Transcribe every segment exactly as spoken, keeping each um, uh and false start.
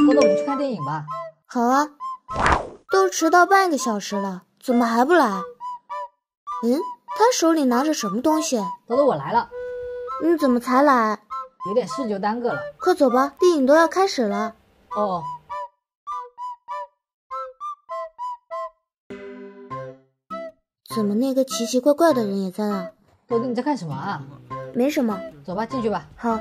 豆豆，我们去看电影吧。 好啊，都迟到半个小时了，怎么还不来？嗯，他手里拿着什么东西？ 豆豆，我来了。 你怎么才来？ 有点事就耽搁了。 快走吧，电影都要开始了。 哦。 怎么那个奇奇怪怪的人也在啊？ 豆豆，你在看什么啊？ 没什么。 走吧，进去吧。 好。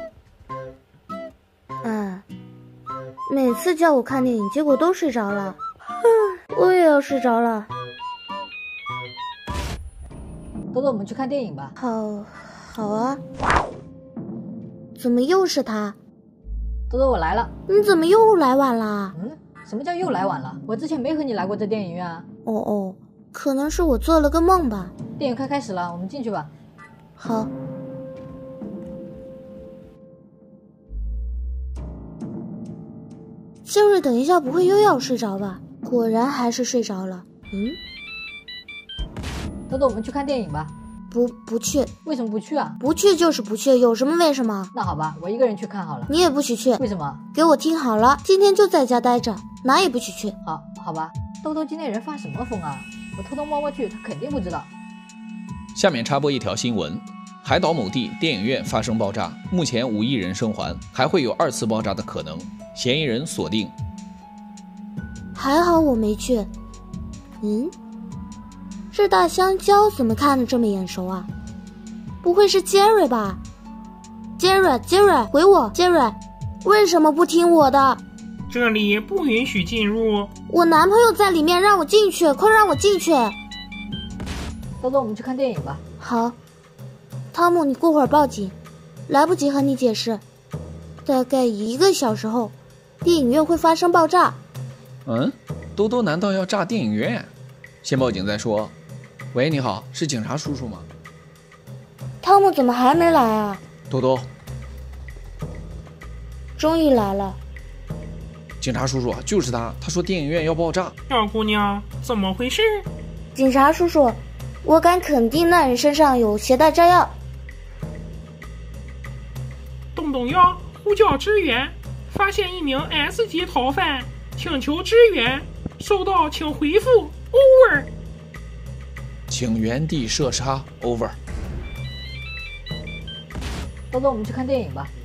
哎，每次叫我看电影，结果都睡着了。我也要睡着了。 豆豆，我们去看电影吧。 好，好啊。怎么又是他？ 豆豆，我来了。 你怎么又来晚了？ 嗯，什么叫又来晚了？我之前没和你来过这电影院啊。 哦哦，可能是我做了个梦吧。 电影快开始了，我们进去吧。 好。杰瑞，等一下不会又要睡着吧？果然还是睡着了。嗯， 豆豆，我们去看电影吧。 不，不去。 为什么不去啊？ 不去就是不去，有什么为什么？ 那好吧，我一个人去看好了。 你也不许去。 为什么？ 给我听好了，今天就在家待着，哪也不许去。 好，好吧。豆豆今天人发什么疯啊？我偷偷摸摸去，他肯定不知道。 下面插播一条新闻：海岛某地电影院发生爆炸，目前无一人生还，还会有二次爆炸的可能，嫌疑人锁定。 还好我没去。嗯，这大香蕉怎么看着这么眼熟啊？不会是杰瑞吧？杰瑞，杰瑞，回我，杰瑞，为什么不听我的？ 这里不允许进入。 我男朋友在里面，让我进去，快让我进去。 豆豆，我们去看电影吧。 好。汤姆，你过会儿报警，来不及和你解释。大概一个小时后，电影院会发生爆炸。 嗯，多多难道要炸电影院？先报警再说。喂，你好，是警察叔叔吗？ 汤姆怎么还没来啊？ 多多， 终于来了。 警察叔叔，就是他，他说电影院要爆炸。 小姑娘，怎么回事？ 警察叔叔，我敢肯定那人身上有携带炸药。 动动腰，呼叫支援，发现一名 S 级逃犯，请求支援，收到请回复 over。 请原地射杀 over。 豆豆，我们去看电影吧。